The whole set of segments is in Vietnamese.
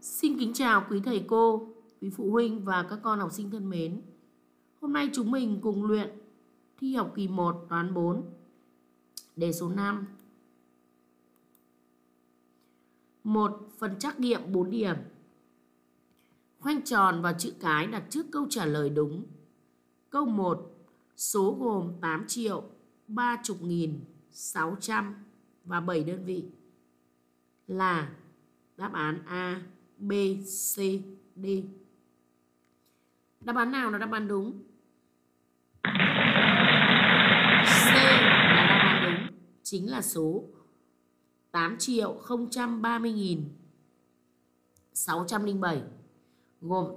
Xin kính chào quý thầy cô, quý phụ huynh và các con học sinh thân mến. Hôm nay chúng mình cùng luyện thi học kỳ 1 toán 4, đề số 5. Một phần trắc nghiệm 4 điểm. Khoanh tròn vào chữ cái đặt trước câu trả lời đúng. Câu 1, số gồm 8.030.600 và 7 đơn vị là đáp án A, B, C, D. Đáp án nào là đáp án đúng? C là đáp án đúng, chính là số 8.030.607, gồm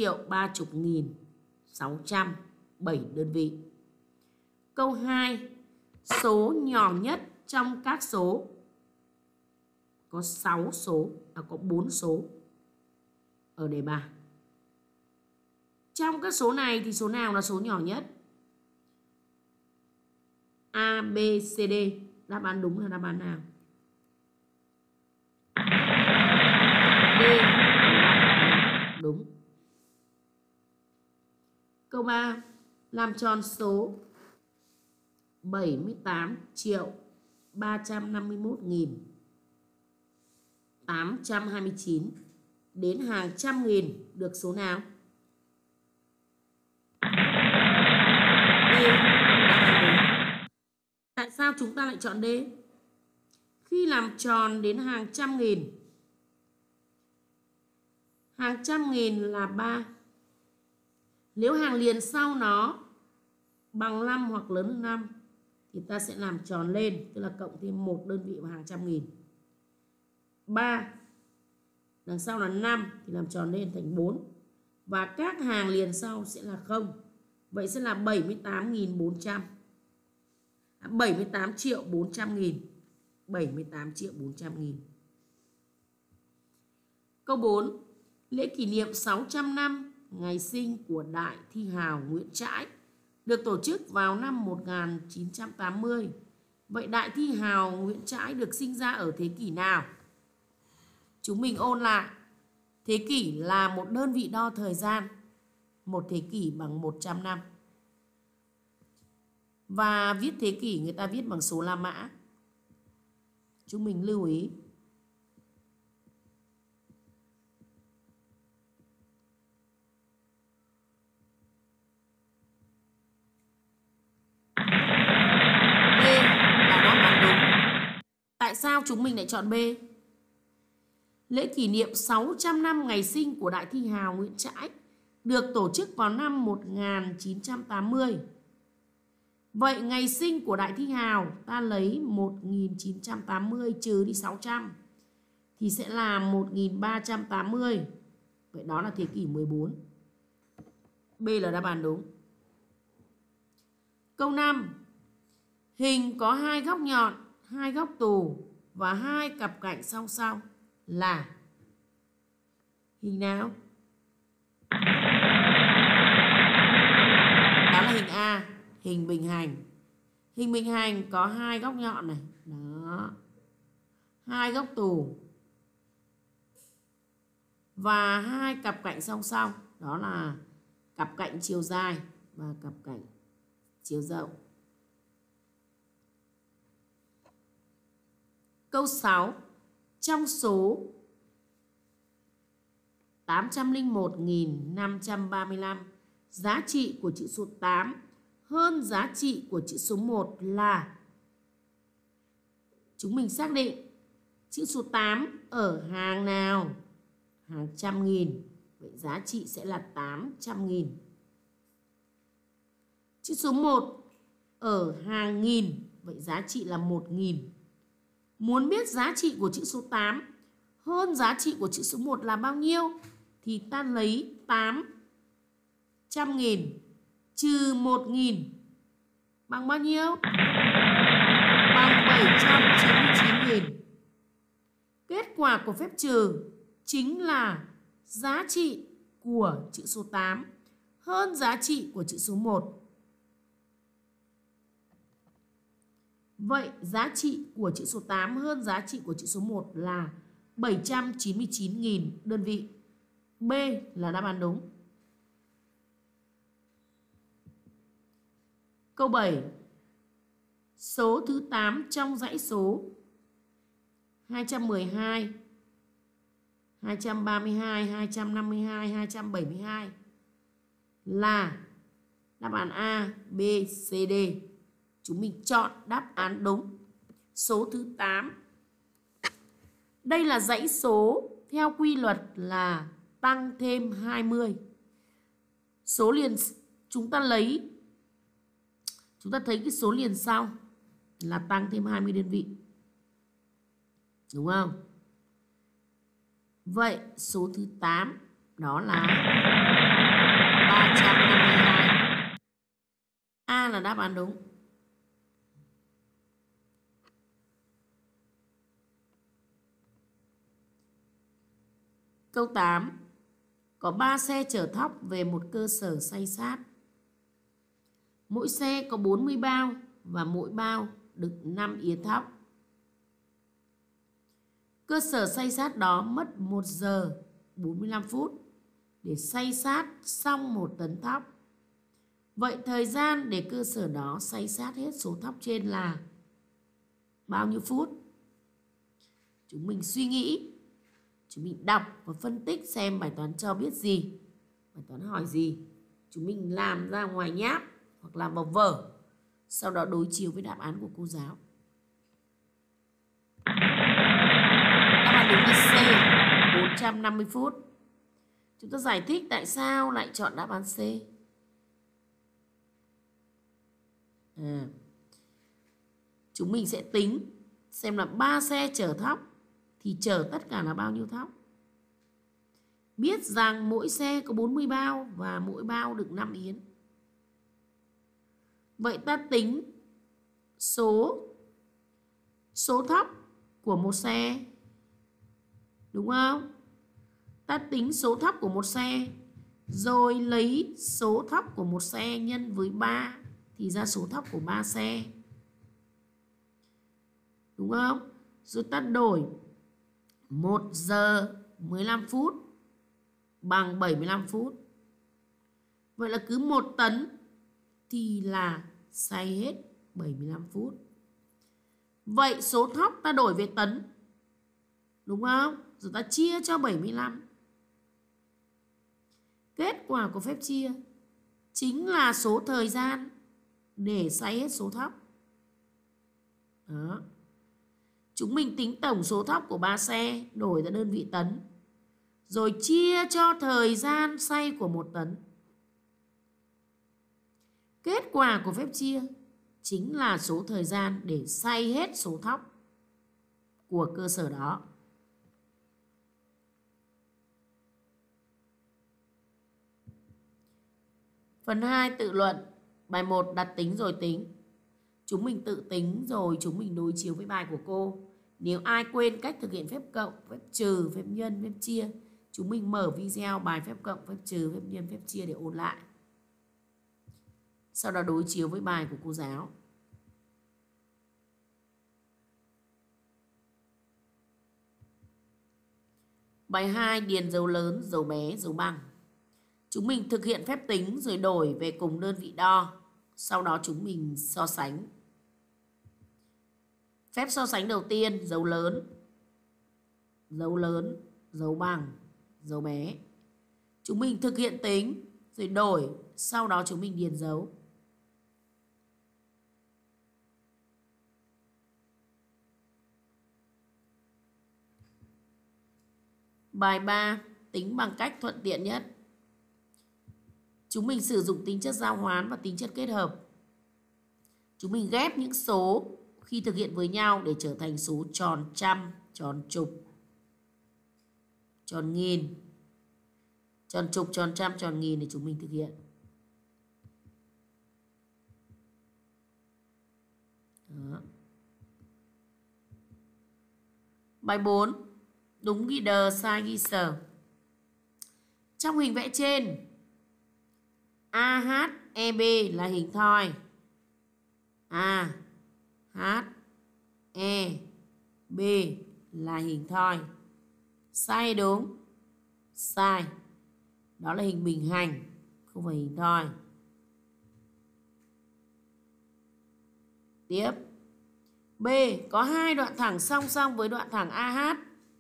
8.030.607 đơn vị. Câu 2, số nhỏ nhất trong các số có 6 số, có 4 số ở đề bài. Trong các số này thì số nào là số nhỏ nhất? A, B, C, D. Đáp án đúng là đáp án nào? D. Đúng. Câu 3, làm tròn số 78.351.829 đến hàng trăm nghìn được số nào? D. Tại sao chúng ta lại chọn D? Khi làm tròn đến hàng trăm nghìn, hàng trăm nghìn là 3. Nếu hàng liền sau nó bằng 5 hoặc lớn hơn 5 thì ta sẽ làm tròn lên, tức là cộng thêm một đơn vị vào hàng trăm nghìn. 3 đằng sau là 5 thì làm tròn lên thành 4. Và các hàng liền sau sẽ là 0. Vậy sẽ là 78.400. 78.400.000. 78.400.000. Câu 4, lễ kỷ niệm 600 năm ngày sinh của Đại Thi hào Nguyễn Trãi được tổ chức vào năm 1980. Vậy Đại Thi hào Nguyễn Trãi được sinh ra ở thế kỷ nào? Chúng mình ôn lại. Thế kỷ là một đơn vị đo thời gian. Một thế kỷ bằng 100 năm. Và viết thế kỷ người ta viết bằng số La Mã. Chúng mình lưu ý. B là đáp án đúng. Tại sao chúng mình lại chọn B? Lễ kỷ niệm 600 năm ngày sinh của Đại Thi hào Nguyễn Trãi được tổ chức vào năm 1980. Vậy ngày sinh của Đại Thi hào ta lấy 1980 trừ đi 600 thì sẽ là 1380. Vậy đó là thế kỷ 14. B là đáp án đúng. Câu 5. Hình có 2 góc nhọn, 2 góc tù và 2 cặp cạnh song song là hình nào? Đó là hình A, hình bình hành. Hình bình hành có 2 góc nhọn này, đó. 2 góc tù và 2 cặp cạnh song song, đó là cặp cạnh chiều dài và cặp cạnh chiều rộng. Câu 6. Trong số 801.535, giá trị của chữ số 8 hơn giá trị của chữ số 1 là. Chúng mình xác định chữ số 8 ở hàng nào? Hàng trăm nghìn. Vậy giá trị sẽ là 800.000. Chữ số 1 ở hàng nghìn. Vậy giá trị là 1.000. Muốn biết giá trị của chữ số 8 hơn giá trị của chữ số 1 là bao nhiêu thì ta lấy 800.000 trừ 1.000 bằng bao nhiêu? Bằng 799.000. Kết quả của phép trừ chính là giá trị của chữ số 8 hơn giá trị của chữ số 1. Vậy giá trị của chữ số 8 hơn giá trị của chữ số 1 là 799.000 đơn vị. B là đáp án đúng. Câu 7. Số thứ 8 trong dãy số 212, 232, 252, 272 là đáp án A, B, C, D. Chúng mình chọn đáp án đúng. Số thứ 8. Đây là dãy số theo quy luật là tăng thêm 20. Số liền chúng ta thấy cái số liền sau là tăng thêm 20 đơn vị. Đúng không? Vậy số thứ 8 đó là 352. A là đáp án đúng. Câu 8. Có 3 xe chở thóc về một cơ sở xay sát. Mỗi xe có 40 bao và mỗi bao đựng 5 yến thóc. Cơ sở xay sát đó mất 1 giờ 45 phút để xay sát xong 1 tấn thóc. Vậy thời gian để cơ sở đó xay sát hết số thóc trên là bao nhiêu phút? Chúng mình suy nghĩ, chúng mình đọc và phân tích xem bài toán cho biết gì, bài toán hỏi gì. Chúng mình làm ra ngoài nháp hoặc làm vào vở, sau đó đối chiếu với đáp án của cô giáo. Đáp án đúng là C, 450 phút. Chúng ta giải thích tại sao lại chọn đáp án C. Chúng mình sẽ tính xem là 3 xe chở thóc thì chở tất cả là bao nhiêu thóc. Biết rằng mỗi xe có 40 bao và mỗi bao đựng 5 yến. Vậy ta tính số thóc của một xe. Đúng không? Ta tính số thóc của một xe rồi lấy số thóc của một xe nhân với 3 thì ra số thóc của 3 xe. Đúng không? Rồi ta đổi 1 giờ 15 phút bằng 75 phút. Vậy là cứ 1 tấn thì là xay hết 75 phút. Vậy số thóc ta đổi về tấn. Đúng không? Rồi ta chia cho 75. Kết quả của phép chia chính là số thời gian để xay hết số thóc. Đó. Chúng mình tính tổng số thóc của 3 xe đổi ra đơn vị tấn. Rồi chia cho thời gian xay của 1 tấn. Kết quả của phép chia chính là số thời gian để xay hết số thóc của cơ sở đó. Phần 2 tự luận. Bài 1 đặt tính rồi tính. Chúng mình tự tính rồi chúng mình đối chiếu với bài của cô. Nếu ai quên cách thực hiện phép cộng, phép trừ, phép nhân, phép chia, chúng mình mở video bài phép cộng, phép trừ, phép nhân, phép chia để ôn lại. Sau đó đối chiếu với bài của cô giáo. Bài 2 điền dấu lớn, dấu bé, dấu bằng. Chúng mình thực hiện phép tính rồi đổi về cùng đơn vị đo. Sau đó chúng mình so sánh. Phép so sánh đầu tiên, dấu lớn, dấu bằng, dấu bé. Chúng mình thực hiện tính rồi đổi, sau đó chúng mình điền dấu. Bài 3 tính bằng cách thuận tiện nhất. Chúng mình sử dụng tính chất giao hoán và tính chất kết hợp. Chúng mình ghép những số khi thực hiện với nhau để trở thành số tròn trăm, tròn chục, tròn nghìn, tròn chục, tròn trăm, tròn nghìn để chúng mình thực hiện. Đó. Bài 4 đúng ghi đờ, sai ghi sờ. Trong hình vẽ trên, AHEB là hình thoi. AHEB là hình thoi. Sai hay đúng? Sai. Đó là hình bình hành, không phải hình thoi. Tiếp. B. Có 2 đoạn thẳng song song với đoạn thẳng AH.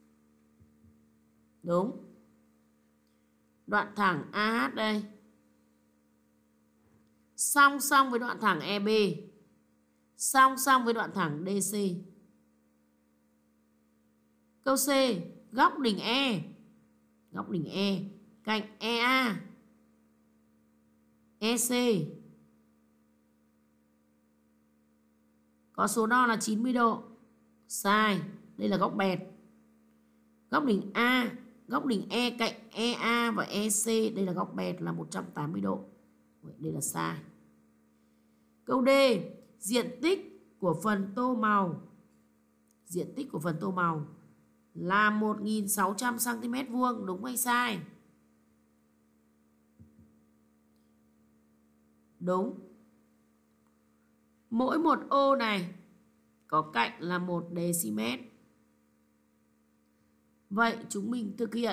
Đúng. Đoạn thẳng AH đây song song với đoạn thẳng EB, song song với đoạn thẳng DC. Câu C. Góc đỉnh E. Góc đỉnh E cạnh EA, EC có số đo là 90 độ. Sai. Đây là góc bẹt. Góc đỉnh A, góc đỉnh E cạnh EA và EC, đây là góc bẹt là 180 độ. Đây là sai. Câu D. Diện tích của phần tô màu. Diện tích của phần tô màu là 1.600 cm vuông. Đúng hay sai? Đúng. Mỗi một ô này có cạnh là 1 dm. Vậy chúng mình thực hiện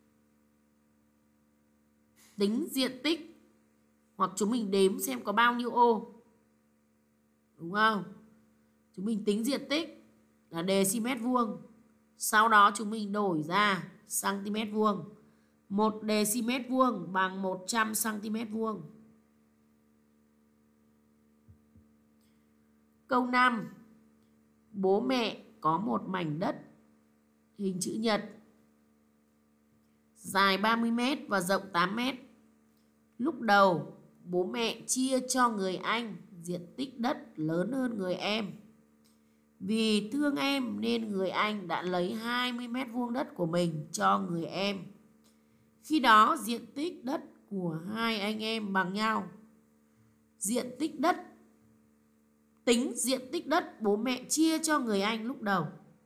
tính diện tích, hoặc chúng mình đếm xem có bao nhiêu ô. Đúng không? Chúng mình tính diện tích là dm vuông. Sau đó chúng mình đổi ra cm vuông. 1 dm vuông bằng 100 cm vuông. Câu 5. Bố mẹ có một mảnh đất hình chữ nhật dài 30 m và rộng 8 m. Lúc đầu bố mẹ chia cho người anh diện tích đất lớn hơn người em. Vì thương em nên người anh đã lấy 20 m vuông đất của mình cho người em. Khi đó diện tích đất của hai anh em bằng nhau. Tính diện tích đất bố mẹ chia cho người anh lúc đầu.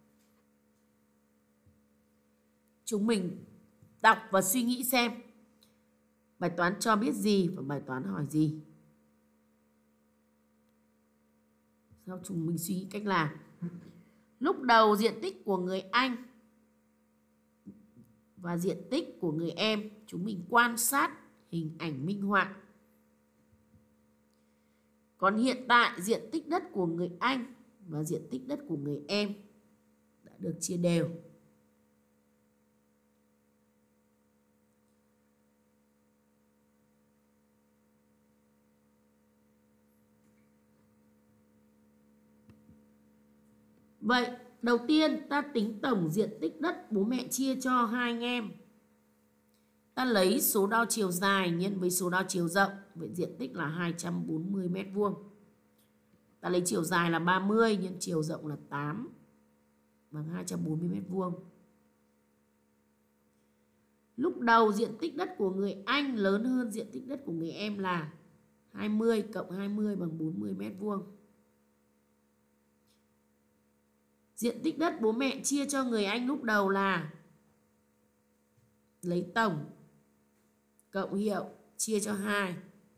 Chúng mình đọc và suy nghĩ xem bài toán cho biết gì và bài toán hỏi gì. Sau chúng mình suy nghĩ cách làm. Lúc đầu diện tích của người anh và diện tích của người em, chúng mình quan sát hình ảnh minh họa. Còn hiện tại diện tích đất của người anh và diện tích đất của người em đã được chia đều. Vậy đầu tiên ta tính tổng diện tích đất bố mẹ chia cho hai anh em. Ta lấy số đo chiều dài nhân với số đo chiều rộng. Vậy diện tích là 240 m vuông. Ta lấy chiều dài là 30 nhân chiều rộng là 8 bằng 240 m vuông. Lúc đầu diện tích đất của người anh lớn hơn diện tích đất của người em là 20 cộng 20 bằng 40 m vuông. Diện tích đất bố mẹ chia cho người anh lúc đầu là lấy tổng cộng hiệu chia cho 2.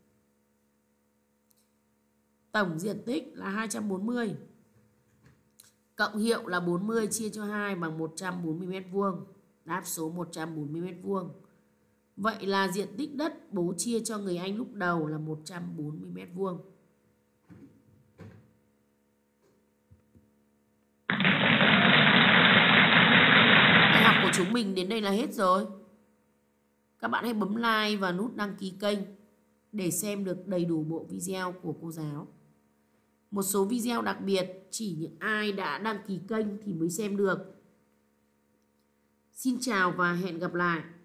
Tổng diện tích là 240. Cộng hiệu là 40 chia cho 2 bằng 140 m vuông. Đáp số 140 m vuông. Vậy là diện tích đất bố chia cho người anh lúc đầu là 140 m vuông. Bài học của chúng mình đến đây là hết rồi. Các bạn hãy bấm like và nút đăng ký kênh để xem được đầy đủ bộ video của cô giáo. Một số video đặc biệt chỉ những ai đã đăng ký kênh thì mới xem được. Xin chào và hẹn gặp lại.